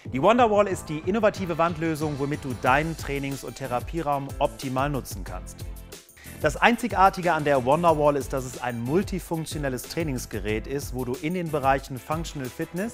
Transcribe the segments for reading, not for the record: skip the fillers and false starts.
Die Wonderwall ist die innovative Wandlösung, womit du deinen Trainings- und Therapieraum optimal nutzen kannst. Das Einzigartige an der Wonderwall ist, dass es ein multifunktionelles Trainingsgerät ist, wo du in den Bereichen Functional Fitness,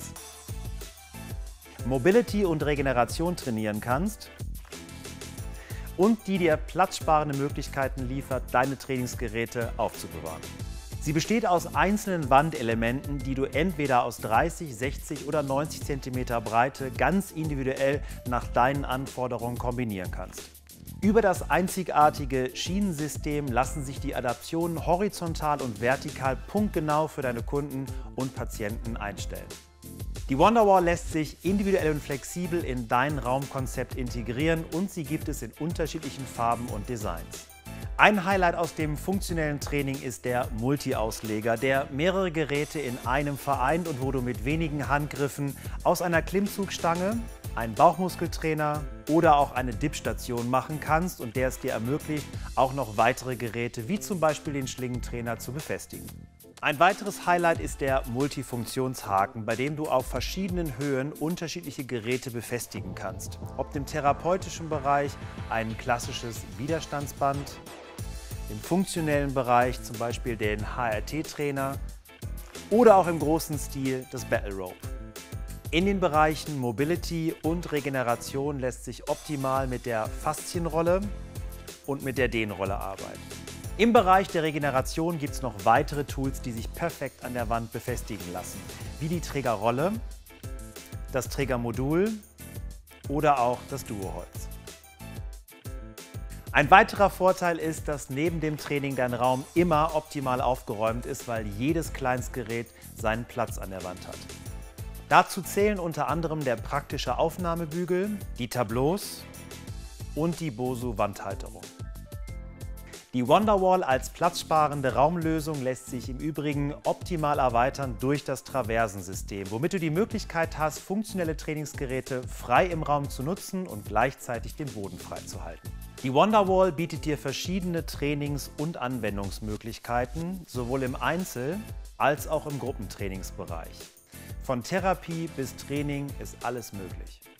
Mobility und Regeneration trainieren kannst und die dir platzsparende Möglichkeiten liefert, deine Trainingsgeräte aufzubewahren. Sie besteht aus einzelnen Wandelementen, die du entweder aus 30, 60 oder 90 cm Breite ganz individuell nach deinen Anforderungen kombinieren kannst. Über das einzigartige Schienensystem lassen sich die Adaptionen horizontal und vertikal punktgenau für deine Kunden und Patienten einstellen. Die Wonderwall lässt sich individuell und flexibel in dein Raumkonzept integrieren und sie gibt es in unterschiedlichen Farben und Designs. Ein Highlight aus dem funktionellen Training ist der Multi-Ausleger, der mehrere Geräte in einem vereint und wo du mit wenigen Handgriffen aus einer Klimmzugstange einen Bauchmuskeltrainer oder auch eine Dip-Station machen kannst und der es dir ermöglicht, auch noch weitere Geräte wie zum Beispiel den Schlingentrainer zu befestigen. Ein weiteres Highlight ist der Multifunktionshaken, bei dem du auf verschiedenen Höhen unterschiedliche Geräte befestigen kannst. Ob im therapeutischen Bereich ein klassisches Widerstandsband, im funktionellen Bereich zum Beispiel den HRT-Trainer oder auch im großen Stil das Battle Rope. In den Bereichen Mobility und Regeneration lässt sich optimal mit der Faszienrolle und mit der Dehnrolle arbeiten. Im Bereich der Regeneration gibt es noch weitere Tools, die sich perfekt an der Wand befestigen lassen, wie die Trägerrolle, das Trägermodul oder auch das Duoholz. Ein weiterer Vorteil ist, dass neben dem Training dein Raum immer optimal aufgeräumt ist, weil jedes Kleinstgerät seinen Platz an der Wand hat. Dazu zählen unter anderem der praktische Aufnahmebügel, die Tableaus und die Bosu Wandhalterung. Die Wonderwall als platzsparende Raumlösung lässt sich im Übrigen optimal erweitern durch das Traversensystem, womit du die Möglichkeit hast, funktionelle Trainingsgeräte frei im Raum zu nutzen und gleichzeitig den Boden freizuhalten. Die Wonderwall bietet dir verschiedene Trainings- und Anwendungsmöglichkeiten, sowohl im Einzel- als auch im Gruppentrainingsbereich. Von Therapie bis Training ist alles möglich.